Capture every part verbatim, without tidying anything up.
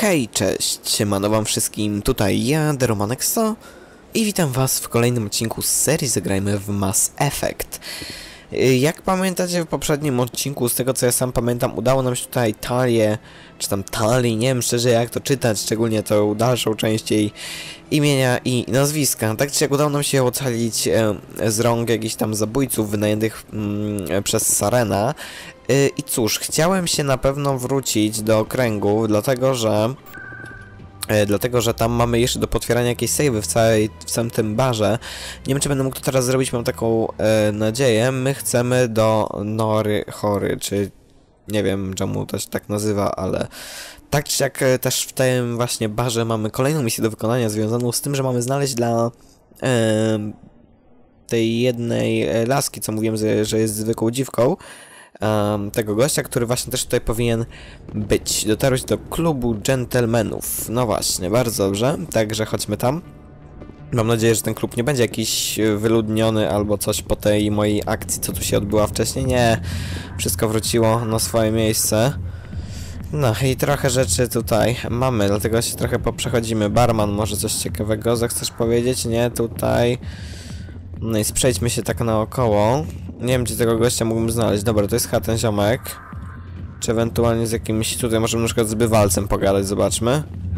Hej, cześć, siemano wam wszystkim, tutaj ja, TheRomanexo i witam was w kolejnym odcinku z serii Zagrajmy w Mass Effect. Jak pamiętacie w poprzednim odcinku, z tego co ja sam pamiętam, udało nam się tutaj Talię, czy tam Tali, nie wiem szczerze jak to czytać, szczególnie tą dalszą część jej imienia i nazwiska. Tak czy jak udało nam się ocalić e, z rąk jakichś tam zabójców wynajętych mm, przez Sarena. E, I cóż, chciałem się na pewno wrócić do okręgu, dlatego że... E, dlatego, że tam mamy jeszcze do potwierania jakieś savey w, całej, w całym tym barze. Nie wiem, czy będę mógł to teraz zrobić, mam taką e, nadzieję. My chcemy do Nory Hory, czy nie wiem, czemu to się tak nazywa, ale tak czy jak e, też w tym właśnie barze mamy kolejną misję do wykonania związaną z tym, że mamy znaleźć dla e, tej jednej e, laski, co mówiłem, że, że jest zwykłą dziwką, Um, tego gościa, który właśnie też tutaj powinien być. Dotarłeś do klubu dżentelmenów. No właśnie, bardzo dobrze. Także chodźmy tam. Mam nadzieję, że ten klub nie będzie jakiś wyludniony albo coś po tej mojej akcji, co tu się odbyła wcześniej. Nie, wszystko wróciło na swoje miejsce. No i trochę rzeczy tutaj mamy, dlatego się trochę poprzechodzimy. Barman, może coś ciekawego zechcesz powiedzieć? Nie, tutaj... No i przejdźmy się tak naokoło. Nie wiem, czy tego gościa mógłbym znaleźć. Dobra, to jest chyba ten ziomek. Czy ewentualnie z jakimś... Tutaj możemy na przykład z bywalcem pogadać, zobaczmy.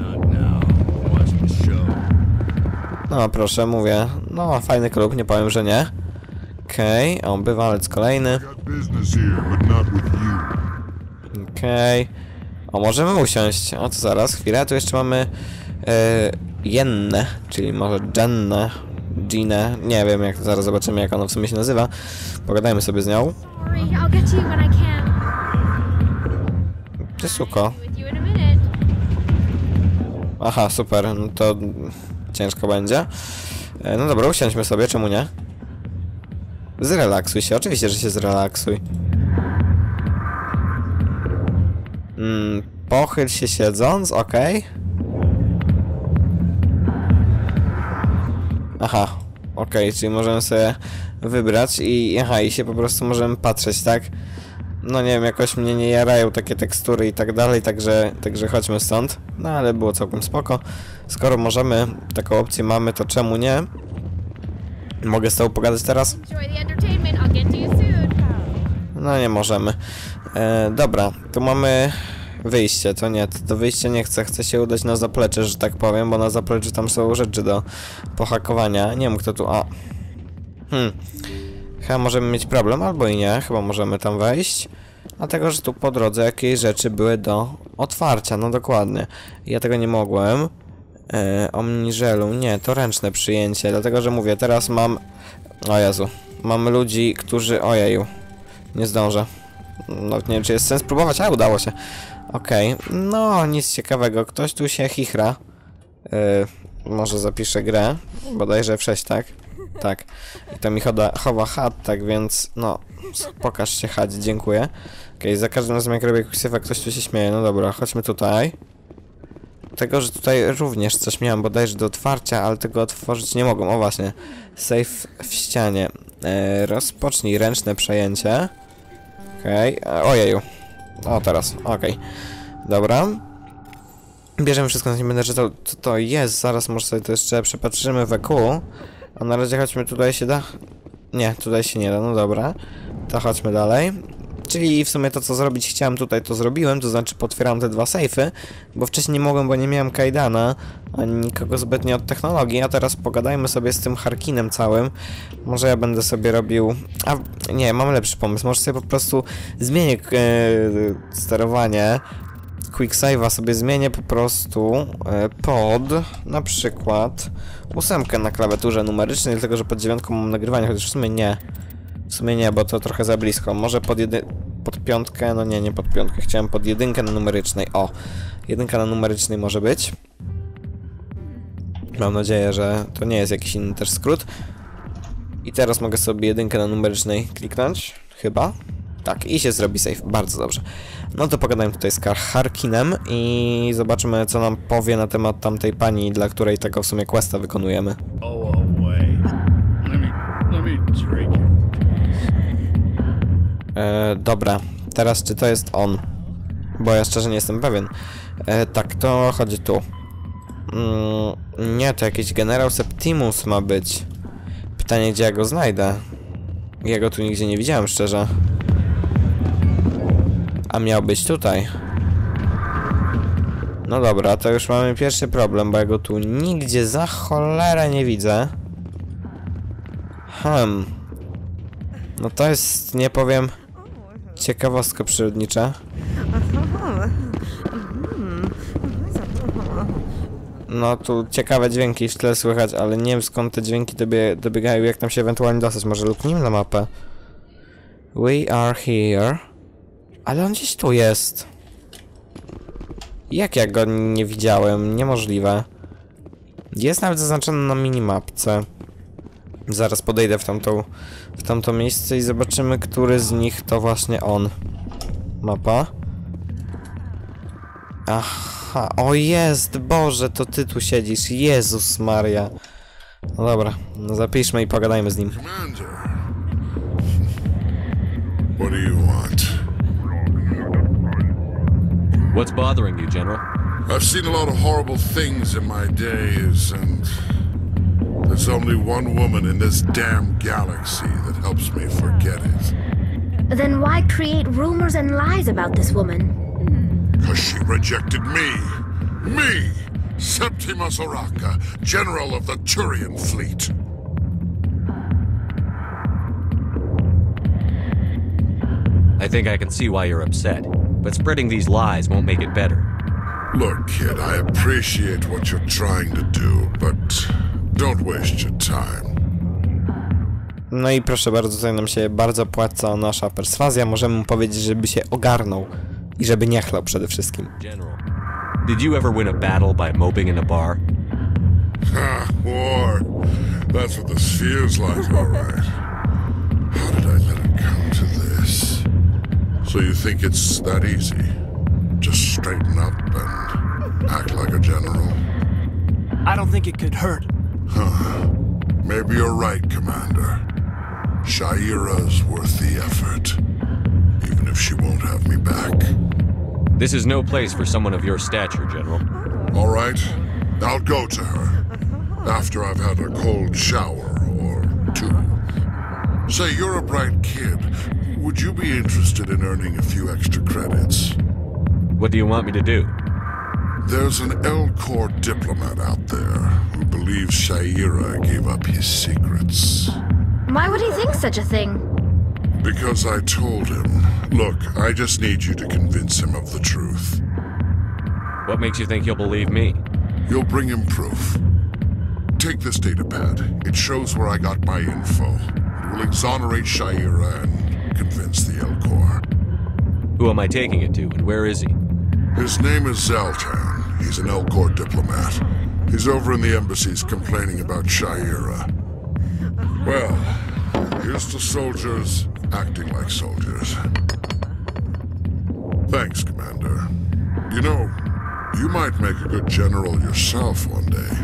No proszę, mówię. No, fajny klub, nie powiem, że nie. Okej, okay. O, bywalec kolejny. Okej. Okay. O, możemy usiąść. O, to zaraz, chwilę. Tu jeszcze mamy... Yy, Jennę, czyli może Jennę. Ginę, nie wiem, jak zaraz zobaczymy, jak ona w sumie się nazywa. Pogadajmy sobie z nią. Ty suko. Aha, super, no to ciężko będzie. No dobra, usiądźmy sobie, czemu nie? Zrelaksuj się, oczywiście, że się zrelaksuj. Mm, pochyl się siedząc, okej. Okay. Aha, okej, okay, czyli możemy sobie wybrać i aha, i się po prostu możemy patrzeć, tak? No nie wiem, jakoś mnie nie jarają takie tekstury i tak dalej, także, także chodźmy stąd. No ale było całkiem spoko. Skoro możemy, taką opcję mamy, to czemu nie? Mogę z tobą pogadać teraz? No nie możemy. E, dobra, tu mamy... Wyjście, to nie, to do wyjścia nie chcę, chcę się udać na zaplecze, że tak powiem, bo na zapleczu tam są rzeczy do pohakowania. Nie wiem, kto tu, a... Hmm, chyba możemy mieć problem, albo i nie, chyba możemy tam wejść. Dlatego, że tu po drodze jakieś rzeczy były do otwarcia, no dokładnie. Ja tego nie mogłem. E, omniżelu, nie, to ręczne przyjęcie, dlatego, że mówię, teraz mam... O Jezu, mam ludzi, którzy... Ojeju, nie zdążę. No nie wiem, czy jest sens próbować, a udało się. Okej, okay. No nic ciekawego, ktoś tu się chichra. Yy, może zapiszę grę, bodajże F sześć, tak? Tak. I to mi choda, chowa chat, tak więc no, pokaż się chać, dziękuję. Okej, okay, za każdym razem jak robię ksywę, ktoś tu się śmieje, no dobra, chodźmy tutaj. Tego, że tutaj również coś miałem bodajże do otwarcia, ale tego otworzyć nie mogłem, o właśnie. Safe w ścianie. Yy, rozpocznij ręczne przejęcie. Okej, okay. Ojeju. O, teraz, okej. Okay. Dobra. Bierzemy wszystko, nie będę czytał, co to jest. Zaraz może sobie to jeszcze przepatrzymy w E Q. A na razie chodźmy, tutaj się da? Nie, tutaj się nie da, no dobra. To chodźmy dalej. Czyli w sumie to, co zrobić chciałem tutaj, to zrobiłem. To znaczy potwieram te dwa sejfy, bo wcześniej nie mogłem, bo nie miałem kajdana, ani nikogo zbytnio od technologii. A teraz pogadajmy sobie z tym Harkinem całym. Może ja będę sobie robił... A, nie, mam lepszy pomysł. Może sobie po prostu zmienię e, sterowanie. Quick save'a sobie zmienię po prostu e, pod na przykład ósemkę na klawiaturze numerycznej, dlatego że pod dziewiątką mam nagrywanie, chociaż w sumie nie. W sumie nie, bo to trochę za blisko. Może pod, jedy pod piątkę, no nie, nie pod piątkę. Chciałem pod jedynkę na numerycznej. O, jedynka na numerycznej może być. Mam nadzieję, że to nie jest jakiś inny też skrót. I teraz mogę sobie jedynkę na numerycznej kliknąć. Chyba. Tak, i się zrobi save. Bardzo dobrze. No to pogadajmy tutaj z Harkinem i zobaczymy, co nam powie na temat tamtej pani, dla której tego w sumie questa wykonujemy. E, dobra, teraz czy to jest on? Bo ja szczerze nie jestem pewien. E, tak, to chodzi tu. Mm, nie, to jakiś generał Septimus ma być. Pytanie, gdzie ja go znajdę. Ja go tu nigdzie nie widziałem, szczerze. A miał być tutaj. No dobra, to już mamy pierwszy problem, bo ja go tu nigdzie za cholerę nie widzę. Hmm. No to jest, nie powiem, ciekawostka przyrodnicza. No tu ciekawe dźwięki w tle słychać, ale nie wiem skąd te dźwięki dobie, dobiegają, jak tam się ewentualnie dostać. Może luknijmy na mapę. We are here. Ale on gdzieś tu jest. Jak ja go nie widziałem? Niemożliwe. Jest nawet zaznaczony na minimapce. Zaraz podejdę w tamtą, w tamto miejsce i zobaczymy, który z nich to właśnie on. Mapa. Aha, o jest, Boże, to ty tu siedzisz. Jezus Maria. No dobra, no zapiszmy i pogadajmy z nim. Commander. What do you want? What's bothering you, General? I've seen a lot of horrible things in my days, and there's only one woman in this damn galaxy that helps me forget it. Then why create rumors and lies about this woman? Because she rejected me. Me! Septimus Oraka, General of the Turian Fleet. I think I can see why you're upset, but spreading these lies won't make it better. Look, kid, I appreciate what you're trying to do, but don't waste your time. No i proszę bardzo, tutaj nam się bardzo opłaca nasza perswazja. Możemy mu powiedzieć, żeby się ogarnął i żeby nie chlał przede wszystkim. General, did you ever win a battle by moping in a bar? Ha, war. That's what this feels like, all right. How did I let it come to this? So you think it's that easy? Just straighten up and act like a general? I don't think it could hurt. Huh. Maybe you're right, Commander. Shaira's worth the effort, even if she won't have me back. This is no place for someone of your stature, General. All right, I'll go to her after I've had a cold shower or two. Say, you're a bright kid. Would you be interested in earning a few extra credits? What do you want me to do? There's an L-Corps diplomat out there who believes Shaira gave up his secrets. Why would he think such a thing? Because I told him. Look, I just need you to convince him of the truth. What makes you think he'll believe me? You'll bring him proof. Take this datapad. It shows where I got my info. It will exonerate Shaira and convince the L-Corps. Who am I taking it to, and where is he? His name is Zaltan. He's an L-Corps diplomat. He's over in the embassies complaining about Shaira. Well, here's to soldiers acting like soldiers. Thanks, Commander. You know, you might make a good general yourself one day.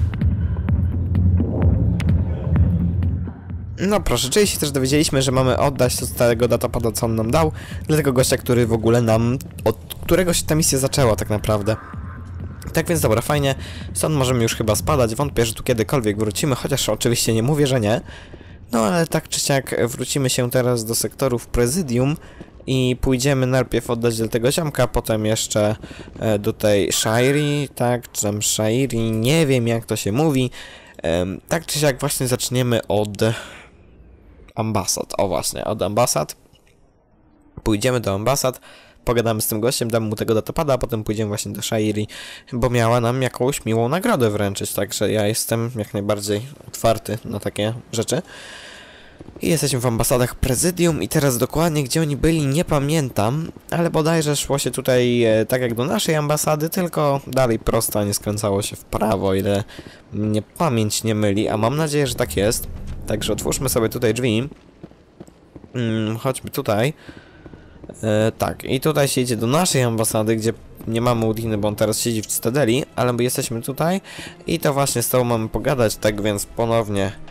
No proszę, czyli się też dowiedzieliśmy, że mamy oddać od starego datapada, co on nam dał, dla tego gościa, który w ogóle nam, od którego się ta misja zaczęła tak naprawdę. Tak więc dobra, fajnie, stąd możemy już chyba spadać, wątpię, że tu kiedykolwiek wrócimy, chociaż oczywiście nie mówię, że nie. No ale tak czy siak wrócimy się teraz do sektorów Prezydium i pójdziemy najpierw oddać do tego ziomka, potem jeszcze e, do tej Shairi, tak, czy tam Shairi, nie wiem jak to się mówi. E, tak czy siak właśnie zaczniemy od ambasad, o właśnie, od ambasad. Pójdziemy do ambasad, pogadamy z tym gościem, damy mu tego datapada, a potem pójdziemy właśnie do Shairi, bo miała nam jakąś miłą nagrodę wręczyć, także ja jestem jak najbardziej otwarty na takie rzeczy. I jesteśmy w ambasadach Prezydium i teraz dokładnie gdzie oni byli nie pamiętam, ale bodajże szło się tutaj e, tak jak do naszej ambasady, tylko dalej prosto, a nie skręcało się w prawo, ile mnie pamięć nie myli, a mam nadzieję, że tak jest. Także otwórzmy sobie tutaj drzwi. Hmm, chodźmy tutaj. E, tak, i tutaj się idzie do naszej ambasady, gdzie nie mamy Udiny, bo on teraz siedzi w Cytadeli, ale my jesteśmy tutaj i to właśnie z tobą mamy pogadać, tak więc ponownie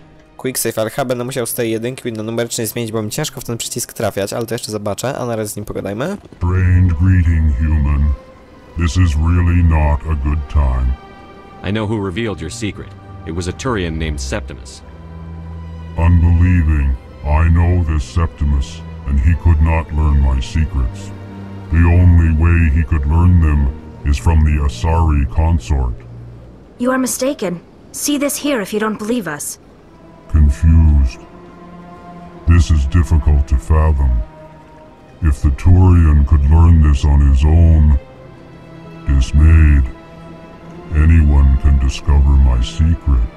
quick save, ale chyba będę musiał z tej jedynki na numerycznej zmienić, bo mi ciężko w ten przycisk trafiać, ale to jeszcze zobaczę, a na razie z nim pogadajmy. Strange greeting, human. This is really not a good time. I know who revealed your secret. It was a Turian named Septimus. Unbelieving. I know this Septimus, and he could not learn my secrets. The only way he could learn them is from the Asari consort. You are mistaken. See this here if you don't believe us. Confused. This is difficult to fathom. If the Turian could learn this on his own, dismayed, anyone can discover my secret.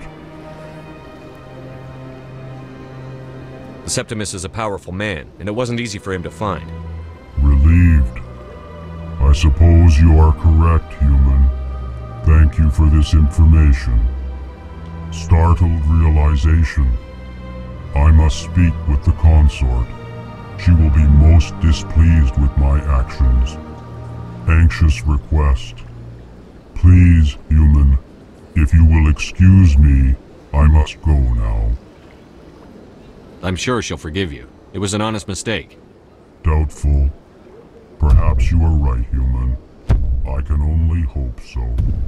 Septimus is a powerful man, and it wasn't easy for him to find. Relieved. I suppose you are correct, human. Thank you for this information. Startled realization. I must speak with the consort. She will be most displeased with my actions. Anxious request. Please, human, if you will excuse me, I must go now. I'm sure she'll forgive you. It was an honest mistake. Doubtful. Perhaps you are right, human. I can only hope so.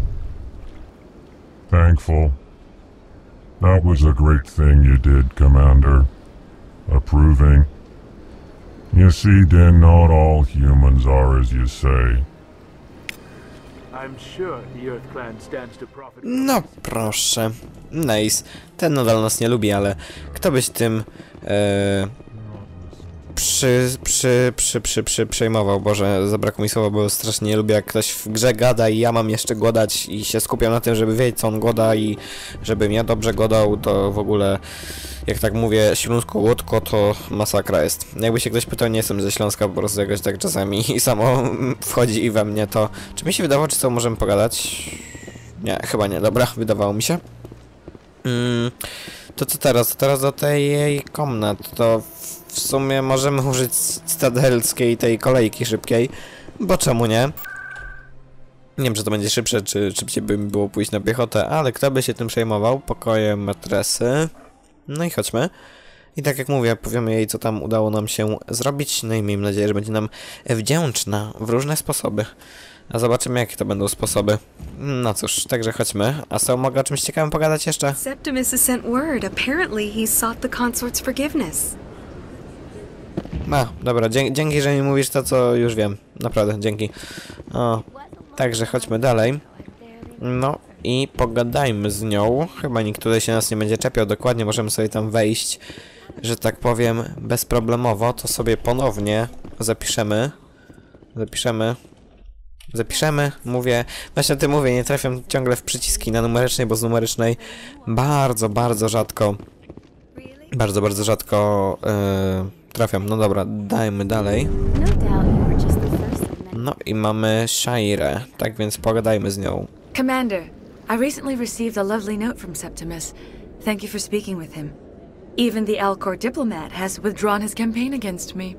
Thankful. That was a great thing you did, Commander. Approving. You see, then not all humans are as you say. I'm sure the Earth Clan stands to profit. No proszę. Nice. Ten nadal nas nie lubi, ale kto byś tym e, przy, przy, przy, przy, przy, przejmował? Boże, zabrakło mi słowa, bo strasznie nie lubię, jak ktoś w grze gada i ja mam jeszcze godać i się skupiam na tym, żeby wiedzieć, co on goda i żebym ja dobrze godał, to w ogóle, jak tak mówię, śląsko-łódko, to masakra jest. Jakby się ktoś pytał, nie jestem ze Śląska, po prostu jakoś tak czasami i samo wchodzi i we mnie to... Czy mi się wydawało, czy co, możemy pogadać? Nie, chyba nie, dobra, wydawało mi się. Mm, to co teraz? Teraz do tej jej komnat, to w sumie możemy użyć stadelskiej tej kolejki szybkiej, bo czemu nie? Nie wiem, czy to będzie szybsze, czy szybciej by mi było pójść na piechotę, ale kto by się tym przejmował? Pokoje, matresy. No i chodźmy. I tak jak mówię, powiemy jej, co tam udało nam się zrobić, no i miejmy nadzieję, że będzie nam wdzięczna w różne sposoby. A zobaczymy, jakie to będą sposoby. No cóż, także chodźmy. A z tobą mogę o czymś ciekawym pogadać jeszcze? Septimus has sent word. Apparently he sought the consort's forgiveness. No, dobra, dzięki, dzięki, że mi mówisz to, co już wiem. Naprawdę, dzięki. O, także chodźmy dalej. No i pogadajmy z nią. Chyba nikt tutaj się nas nie będzie czepiał. Dokładnie możemy sobie tam wejść, że tak powiem, bezproblemowo. To sobie ponownie zapiszemy. Zapiszemy. Zapiszemy, mówię, właśnie o tym mówię, nie trafiam ciągle w przyciski na numerycznej, bo z numerycznej bardzo, bardzo rzadko, bardzo, bardzo rzadko yy, trafiam. No dobra, dajmy dalej. No i mamy Sha'irę, tak więc pogadajmy z nią. Commander, I recently received a lovely note from Septimus. Thank you for speaking with him. Even the Alcor diplomat has withdrawn his campaign against me.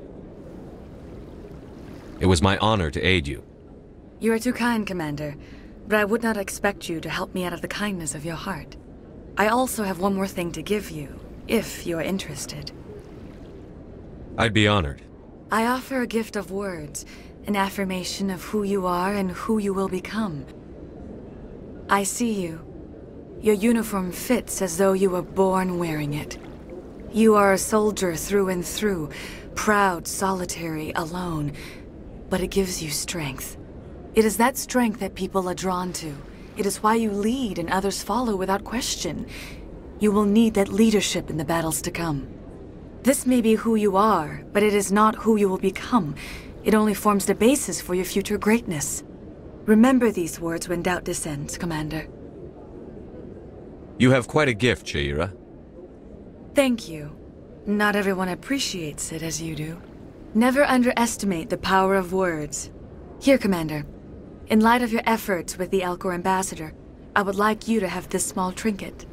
It was my honor to aid you. You are too kind, Commander, but I would not expect you to help me out of the kindness of your heart. I also have one more thing to give you, if you are interested. I'd be honored. I offer a gift of words, an affirmation of who you are and who you will become. I see you. Your uniform fits as though you were born wearing it. You are a soldier through and through, proud, solitary, alone, but it gives you strength. It is that strength that people are drawn to. It is why you lead and others follow without question. You will need that leadership in the battles to come. This may be who you are, but it is not who you will become. It only forms the basis for your future greatness. Remember these words when doubt descends, Commander. You have quite a gift, Sha'ira. Thank you. Not everyone appreciates it as you do. Never underestimate the power of words. Here, Commander. In light of your efforts with the Alcor ambassador, I would like you to have this small trinket.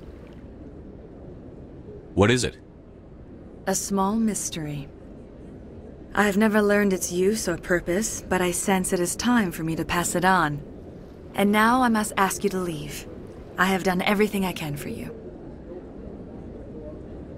What is it? A small mystery. I have never learned its use or purpose, but I sense it is time for me to pass it on. And now I must ask you to leave. I have done everything I can for you.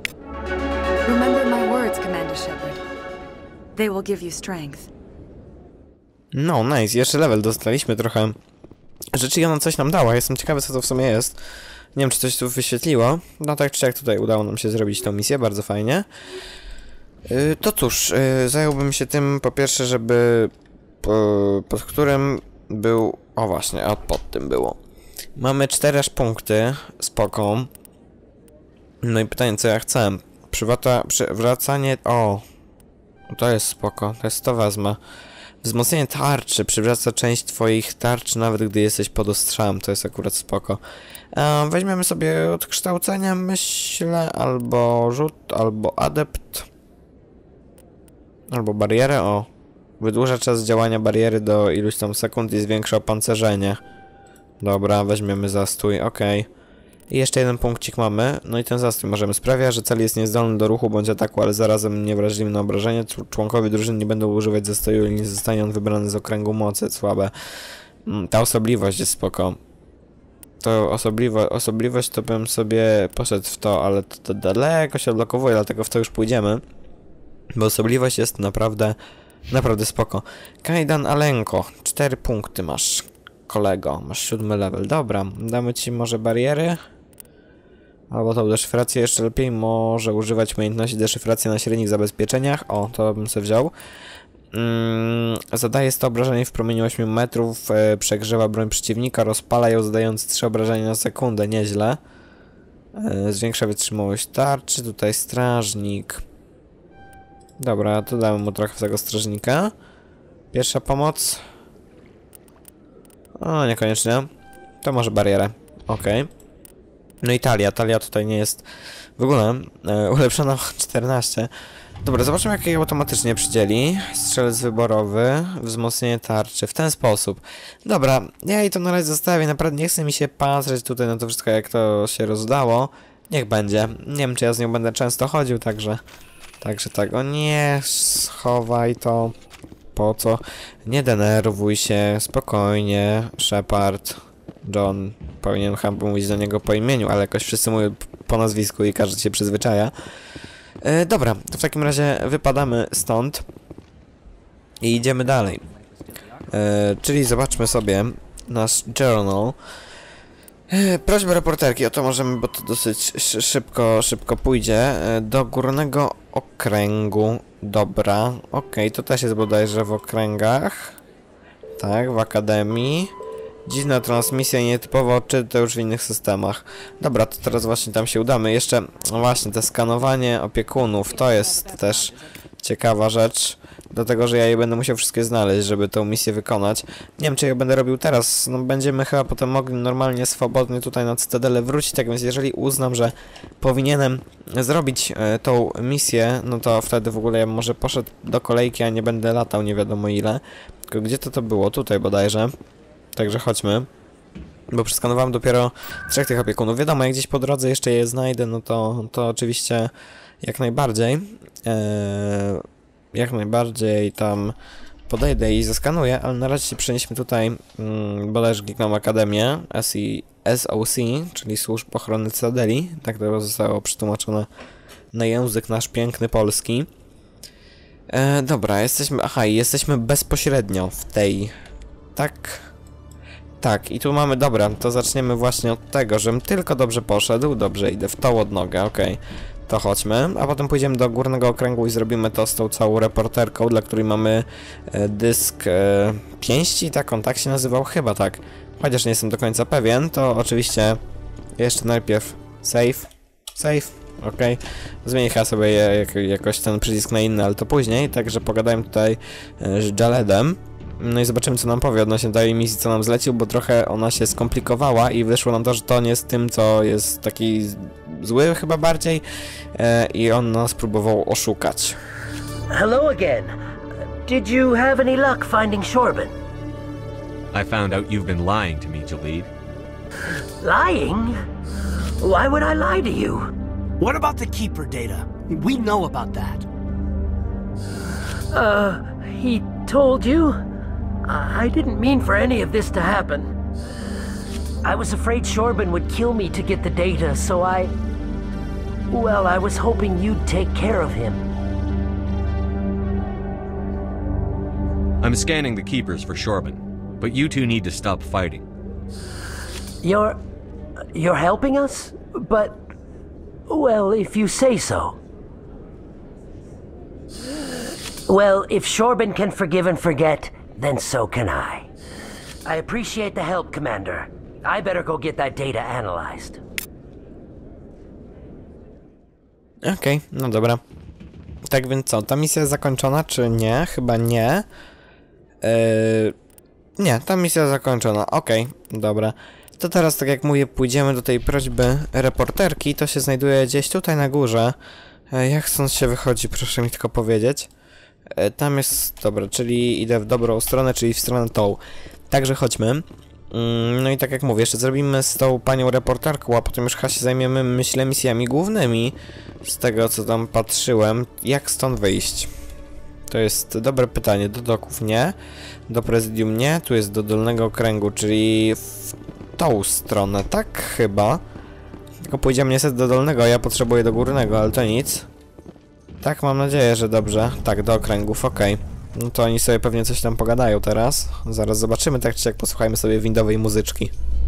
Commander Shepard. They will give you strength. No, nice. Jeszcze level dostaliśmy trochę rzeczy i ona coś nam dała. Jestem ciekawy, co to w sumie jest. Nie wiem, czy coś tu wyświetliło. No tak czy jak tutaj udało nam się zrobić tą misję. Bardzo fajnie. Yy, to cóż, yy, zająłbym się tym po pierwsze, żeby... Po, pod którym był... O właśnie, a pod tym było. Mamy cztery aż punkty. Spoko. No i pytanie, co ja chcę. Przywrata, przywracanie... O! To jest spoko. To jest to wezmę. Wzmocnienie tarczy. Przywraca część twoich tarczy, nawet gdy jesteś pod ostrzałem. To jest akurat spoko. E, weźmiemy sobie odkształcenie, myślę. Albo rzut, albo adept. Albo barierę. O. Wydłuża czas działania bariery do iluś tam sekund i zwiększa opancerzenie. Dobra, weźmiemy zastój. Okej. Okay. I jeszcze jeden punkcik mamy. No i ten zastój możemy sprawia, że cel jest niezdolny do ruchu bądź ataku, ale zarazem niewrażliwy na obrażenie. Członkowie drużyny nie będą używać zastoju i nie zostanie on wybrany z okręgu mocy. Słabe. Ta osobliwość jest spoko. To osobliwość, osobliwość to bym sobie poszedł w to, ale to, to daleko się odblokowuje, dlatego w to już pójdziemy. Bo osobliwość jest naprawdę, naprawdę spoko. Kajdan Alenko. Cztery punkty masz, kolego. Masz siódmy level. Dobra, damy ci może bariery. Albo tą deszyfrację jeszcze lepiej. Może używać umiejętności deszyfracji na średnich zabezpieczeniach. O, to bym sobie wziął. Mm, zadaje sto obrażeń w promieniu ośmiu metrów. E, przegrzewa broń przeciwnika. Rozpala ją, zadając trzy obrażenia na sekundę. Nieźle. E, zwiększa wytrzymałość tarczy. Tutaj strażnik. Dobra, to damy mu trochę tego strażnika. Pierwsza pomoc. O, niekoniecznie. To może barierę. Okej. Okay. No i talia. Talia tutaj nie jest w ogóle e, ulepszona o czternaście. Dobra, zobaczymy, jak jej automatycznie przydzieli. Strzelec wyborowy, wzmocnienie tarczy. W ten sposób. Dobra, ja jej to na razie zostawię. Naprawdę nie chce mi się patrzeć tutaj na to wszystko, jak to się rozdało. Niech będzie. Nie wiem, czy ja z nią będę często chodził, także... Także tak. O nie, schowaj to. Po co? Nie denerwuj się. Spokojnie. Shepard. John. Powinien chyba mówić do niego po imieniu, ale jakoś wszyscy mówią po nazwisku i każdy się przyzwyczaja. E, dobra, to w takim razie wypadamy stąd i idziemy dalej. E, czyli zobaczmy sobie nasz journal. E, prośba reporterki, o to możemy, bo to dosyć szybko, szybko pójdzie. E, do górnego okręgu. Dobra, okej, okay, to też jest bodajże w okręgach. Tak, w akademii. Dziwna transmisja i nietypowo odczyty już w innych systemach. Dobra, to teraz właśnie tam się udamy. Jeszcze, no właśnie, te skanowanie opiekunów, to jest też ciekawa rzecz. Dlatego, że ja je będę musiał wszystkie znaleźć, żeby tę misję wykonać. Nie wiem, czy ja będę robił teraz. No, będziemy chyba potem mogli normalnie, swobodnie tutaj na Cytadelę wrócić. Tak więc, jeżeli uznam, że powinienem zrobić e, tą misję, no to wtedy w ogóle ja może poszedł do kolejki, a nie będę latał nie wiadomo ile. Tylko gdzie to to było? Tutaj bodajże. Także chodźmy, bo przeskanowałem dopiero trzech tych opiekunów. Wiadomo, jak gdzieś po drodze jeszcze je znajdę, no to, to oczywiście jak najbardziej, ee, jak najbardziej tam podejdę i zeskanuję, ale na razie się przenieśmy tutaj, mm, bodajże kliknąłem Akademię, S O C, czyli Służb Ochrony Cytadeli, tak to zostało przetłumaczone na język nasz piękny polski. E, dobra, jesteśmy, aha, jesteśmy bezpośrednio w tej, tak... Tak, i tu mamy, dobra, to zaczniemy właśnie od tego, żebym tylko dobrze poszedł, dobrze, idę w tą odnogę, okej, okay. To chodźmy, a potem pójdziemy do górnego okręgu i zrobimy to z tą całą reporterką, dla której mamy e, dysk e, pięści, tak, on tak się nazywał, chyba tak, chociaż nie jestem do końca pewien, to oczywiście jeszcze najpierw save, save, okej, okay. Zmienię chyba sobie jak, jakoś ten przycisk na inny, ale to później, także pogadałem tutaj e, z Jaledem. No i zobaczymy, co nam powie odnośnie tej misji, co nam zlecił, bo trochę ona się skomplikowała i wyszło nam to, że to nie jest tym, co jest taki zły chyba bardziej e, i on nas próbował oszukać. Hello again. Did you have any luck finding Shorben? I found out you've been lying to me, Jalid. Lying? Why would I lie to you? What about the Keeper data? We know about that. Uh, he told you? I didn't mean for any of this to happen. I was afraid Shorben would kill me to get the data, so I... Well, I was hoping you'd take care of him. I'm scanning the keepers for Shorben, but you two need to stop fighting. You're... you're helping us? But... well, if you say so. Well, if Shorben can forgive and forget, then so can I. I appreciate the help, Commander. I better go get that data analyzed. Okej, okay, no dobra. Tak więc co, ta misja jest zakończona, czy nie? Chyba nie. Yy... Nie, ta misja jest zakończona. Okej, okay, dobra. To teraz, tak jak mówię, pójdziemy do tej prośby reporterki. To się znajduje gdzieś tutaj na górze. Yy, jak stąd się wychodzi, proszę mi tylko powiedzieć. Yy, tam jest... Dobra, czyli idę w dobrą stronę, czyli w stronę tą. Także chodźmy. No i tak jak mówię, jeszcze zrobimy z tą panią reporterką, a potem już chyba się zajmiemy, myślę, misjami głównymi. Z tego, co tam patrzyłem. Jak stąd wyjść? To jest dobre pytanie. Do doków nie. Do prezydium nie. Tu jest do dolnego okręgu, czyli w tą stronę, tak? Chyba. Tylko pójdziemy niestety do dolnego, a ja potrzebuję do górnego, ale to nic. Tak, mam nadzieję, że dobrze. Tak, do okręgów, okej. Okay. No to oni sobie pewnie coś tam pogadają teraz. Zaraz zobaczymy, tak czy jak posłuchajmy sobie windowej muzyczki.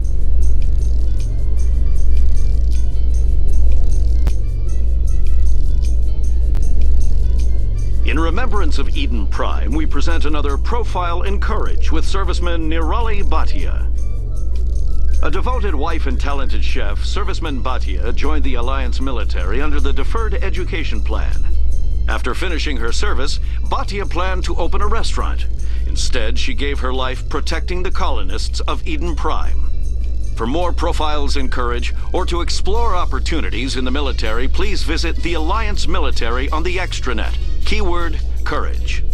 In remembrance of Eden Prime, we present another profile in courage with serviceman Nirali Bhatia. A devoted wife and talented chef, serviceman Bhatia joined the Alliance military under the Deferred Education Plan. After finishing her service, Bhatia planned to open a restaurant. Instead, she gave her life protecting the colonists of Eden Prime. For more profiles in courage, or to explore opportunities in the military, please visit the Alliance Military on the extranet. Keyword courage.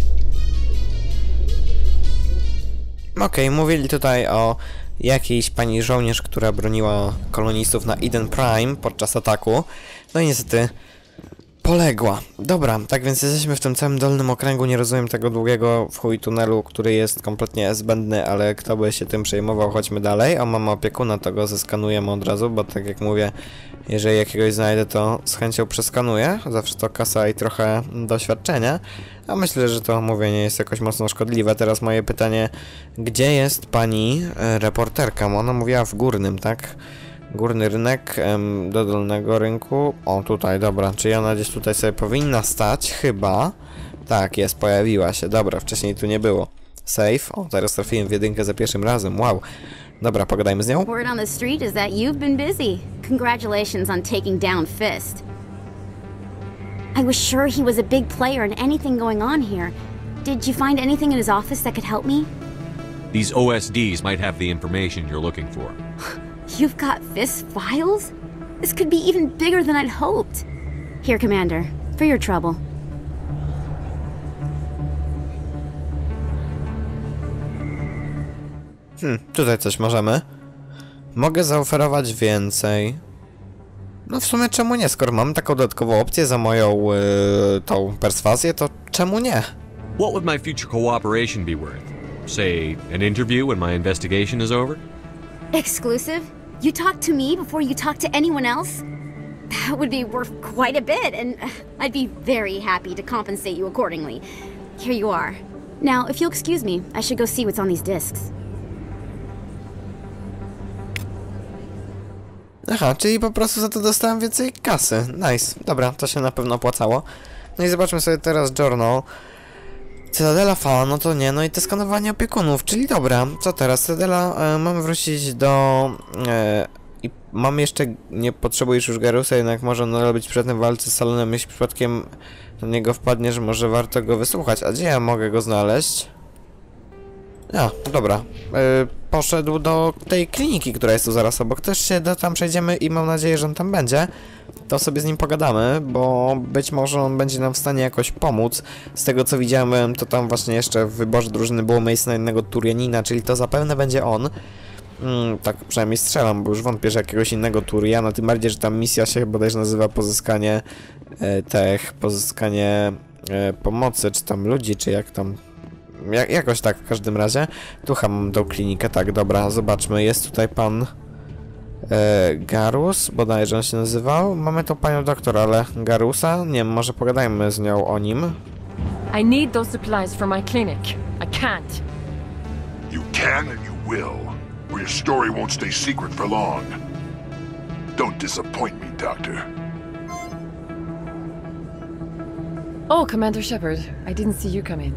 Okej, okay, mówili tutaj o jakiejś pani żołnierz, która broniła kolonistów na Eden Prime podczas ataku. No i niestety poległa. Dobra, tak więc jesteśmy w tym całym dolnym okręgu, nie rozumiem tego długiego w chuj tunelu, który jest kompletnie zbędny, ale kto by się tym przejmował, chodźmy dalej. O, mamy opiekuna, to go zeskanujemy od razu, bo tak jak mówię, jeżeli jakiegoś znajdę, to z chęcią przeskanuję. Zawsze to kasa i trochę doświadczenia, a myślę, że to mówienie jest jakoś mocno szkodliwe. Teraz moje pytanie, gdzie jest pani e, reporterka? Ona mówiła w górnym, tak? Górny rynek em, do dolnego rynku. O, tutaj, dobra. Czyli ona gdzieś tutaj sobie powinna stać, chyba. Tak, jest, pojawiła się. Dobra, wcześniej tu nie było. Safe. O, teraz trafiłem w jedynkę za pierwszym razem. Wow. Dobra, pogadajmy z nią. Word on the street is that you've been busy. Congratulations on taking down Fist. I was sure he was a big player in anything going on here. Did you find anything in his office that could help me? These O S Ds might have the information you're looking for. You've got Fist's files? This could be even bigger than I'd hoped. Here, Commander, for your trouble. Hmm, tutaj coś możemy. Mogę zaoferować więcej. No w sumie czemu nie? Skoro mam taką dodatkową opcję za moją yy, tą perswazję, to czemu nie? What would my future cooperation be worth? Say, an interview when my investigation is over? Exclusive? You talk to me before you talk to anyone else? That would be worth quite a bit, and I'd be very happy to compensate you accordingly. Here you are. Now, if you'll excuse me, I should go see what's on these discs. Aha, czyli po prostu za to dostałem więcej kasy. Nice. Dobra, to się na pewno opłacało. No i zobaczmy sobie teraz journal. Cytadela Fala, no to nie, no i te skanowanie opiekunów, czyli dobra, co teraz? Cytadela, e, mamy wrócić do... E, i mamy jeszcze, nie potrzebujesz już Garusa, jednak może on być przydatny w walce z Salonem, jeśli przypadkiem do niego wpadnie, że może warto go wysłuchać. A gdzie ja mogę go znaleźć? A, dobra. E, poszedł do tej kliniki, która jest tu zaraz obok. Też się do tam przejdziemy i mam nadzieję, że on tam będzie. To sobie z nim pogadamy, bo być może on będzie nam w stanie jakoś pomóc. Z tego co widziałem, to tam właśnie jeszcze w wyborze drużyny było miejsce na jednego Turianina, czyli to zapewne będzie on. Mm, tak przynajmniej strzelam, bo już wątpię, że jakiegoś innego Turiana, tym bardziej, że tam misja się bodajże nazywa pozyskanie e, tech, pozyskanie e, pomocy, czy tam ludzi, czy jak tam... Jak, jakoś tak w każdym razie. Tu mam tą klinikę, tak, dobra, zobaczmy, jest tutaj pan... E, Garus, bodajże on się nazywał. Mamy tą panią doktor, ale Garusa? Nie wiem, może pogadajmy z nią o nim. I need those supplies for my clinic. I can't. You can and you will, or your story won't stay secret for long. Don't disappoint me, Doctor. Oh, Commander Shepard, I didn't see you come in.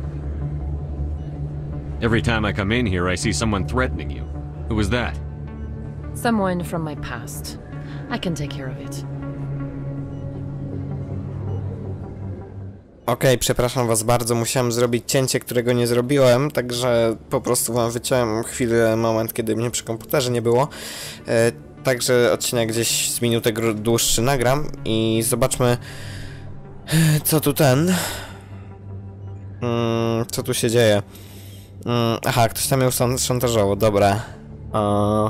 Every time I come in here, I see someone threatening you. Who was that? Someone from my past. I can take care of it. Okej, okay, przepraszam was bardzo, musiałem zrobić cięcie, którego nie zrobiłem, także po prostu wam wyciąłem chwilę, moment, kiedy mnie przy komputerze nie było. E, także odcinek gdzieś z minutę dłuższy nagram i zobaczmy, co tu ten... Hmm, co tu się dzieje. Hmm, aha, ktoś tam ją szantażował, dobra. O...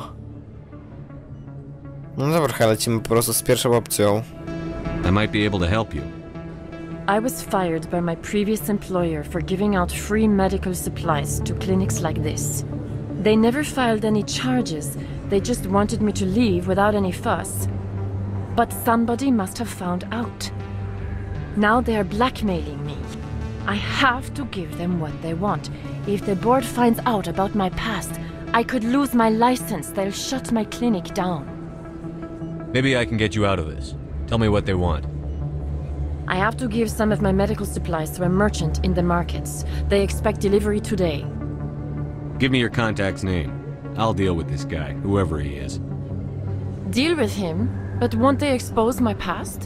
No dobra, lecimy po prostu z pierwszą opcją. I might be able to help you. I was fired by my previous employer for giving out free medical supplies to clinics like this. They never filed any charges, they just wanted me to leave without any fuss. But somebody must have found out. Now they are blackmailing me. I have to give them what they want. If the board finds out about my past, I could lose my license, they'll shut my clinic down. Maybe I can get you out of this. Tell me what they want. I have to give some of my medical supplies to a merchant in the markets. They expect delivery today. Give me your contact's name. I'll deal with this guy, whoever he is. Deal with him? But won't they expose my past?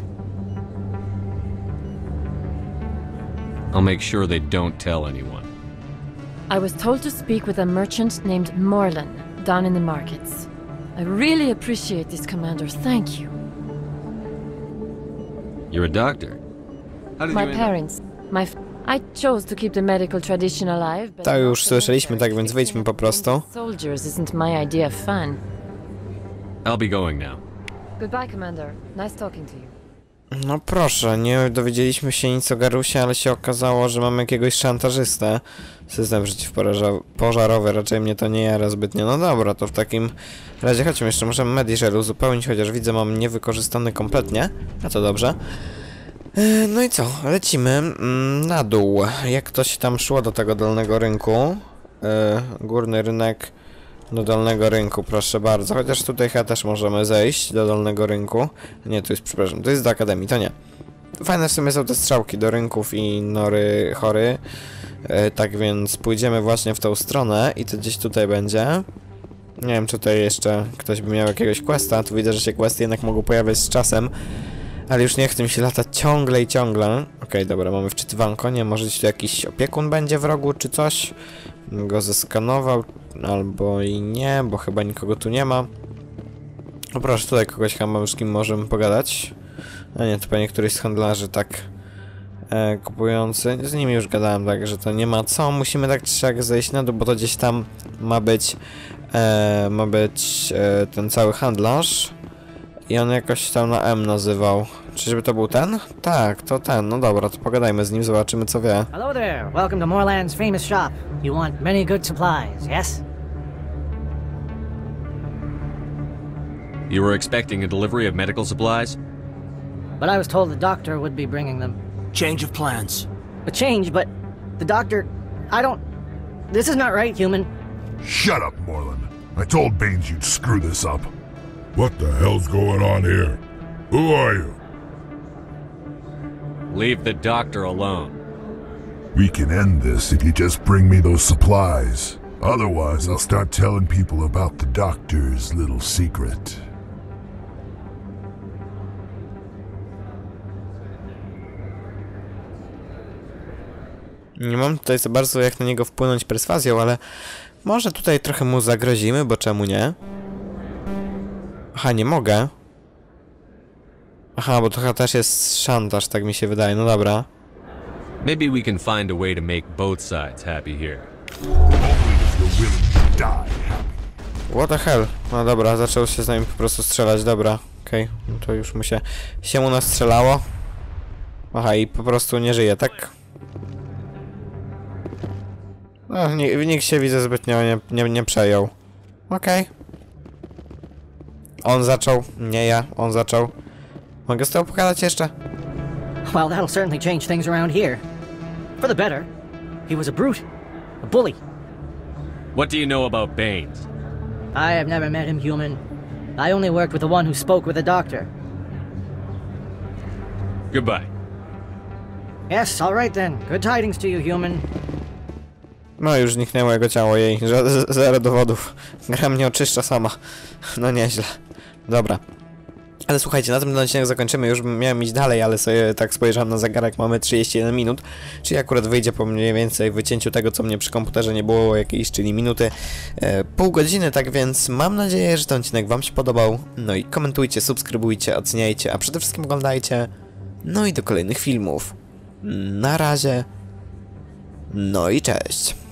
I'll make sure they don't tell anyone. I was told to speak with a merchant named Morlan, down in the markets. I really appreciate this, Commander. Thank you. You're a doctor. How did My you end parents, my f I chose to keep the medical tradition alive, but To już słyszeliśmy, tak więc wyjdźmy po prostu. soldiers isn't my idea of fun. I'll be going now. Goodbye, Commander. Nice talking to you. No proszę, nie dowiedzieliśmy się nic o Garusie, ale się okazało, że mamy jakiegoś szantażystę. System przeciwpożarowy, raczej mnie to nie jara zbytnio. No dobra, to w takim razie chodźmy jeszcze, możemy Medisher uzupełnić, chociaż widzę, mam niewykorzystany kompletnie. A to dobrze. Yy, no i co, lecimy mm, na dół. Jak to się tam szło do tego dolnego rynku? Yy, górny rynek do dolnego rynku, proszę bardzo. Chociaż tutaj chyba też możemy zejść do dolnego rynku. Nie, tu jest, przepraszam, to jest do Akademii, to nie. Fajne w sumie są te strzałki do rynków i nory chory. Yy, tak więc pójdziemy właśnie w tą stronę i to gdzieś tutaj będzie. Nie wiem, czy tutaj jeszcze ktoś by miał jakiegoś questa. Tu widzę, że się questy jednak mogą pojawiać z czasem. Ale już nie chcę mi się latać ciągle i ciągle. Okej, okay, dobra, mamy wczytywanko. Nie, może tu jakiś opiekun będzie w rogu czy coś. Bym go zeskanował. Albo i nie, bo chyba nikogo tu nie ma. O proszę, tutaj kogoś chyba mamy, z kim możemy pogadać. A nie, to pewnie któryś z handlarzy, tak. E, kupujący. Z nimi już gadałem, tak, że to nie ma co. Musimy tak czy siak zejść na dół, bo to gdzieś tam ma być... E, ma być e, ten cały handlarz. I on jakoś tam na M nazywał. Czyżby to był ten? Tak, to ten. No dobra, to pogadajmy z nim, zobaczymy co wie. Hello there. Welcome to Morland's famous shop. You want many good supplies, yes? You were expecting a delivery of medical supplies? But I was told the doctor would be bringing them. Change of plans. A change, but the doctor... I don't... This is not right, human. Shut up, Morland. I told Baines you'd screw this up. What the hell's going on here? Who are you? Leave the doctor alone. We can end this if you just bring me those supplies. Otherwise, I'll start telling people about the doctor's little secret. Nie mam tutaj za bardzo jak na niego wpłynąć perswazją, ale może tutaj trochę mu zagrozimy, bo czemu nie? Aha, nie mogę. Aha, bo to chyba też jest szantaż, tak mi się wydaje, no dobra. Maybe we can find a way to make both sides happy here. What the hell? No dobra, zaczął się z nami po prostu strzelać, dobra. Okej, okay. No to już mu się, się mu nastrzelało. Aha, i po prostu nie żyje, tak? No, nikt się widzę zbytnio nie, nie, nie przejął. Okej. Okay. On zaczął, nie ja, on zaczął. Mogę z tobą pogadać jeszcze? Well, that'll certainly change things around here. For the better. He was a brute. A bully. What do you know about Baines? I have never met him, human. I only worked with the one who spoke with the doctor. Goodbye. Yes, all right then. Good tidings to you, human. No już zniknęło jego ciało, jej. Zero dowodów. Gra mnie oczyszcza sama. No nieźle. Dobra. Ale słuchajcie, na tym ten odcinek zakończymy, już miałem iść dalej, ale sobie tak spojrzałem na zegarek, mamy trzydzieści jeden minut, czyli akurat wyjdzie po mniej więcej wycięciu tego, co mnie przy komputerze nie było jakiejś, czyli minuty, e, pół godziny, tak więc mam nadzieję, że ten odcinek wam się podobał, no i komentujcie, subskrybujcie, oceniajcie, a przede wszystkim oglądajcie, no i do kolejnych filmów. Na razie, no i cześć.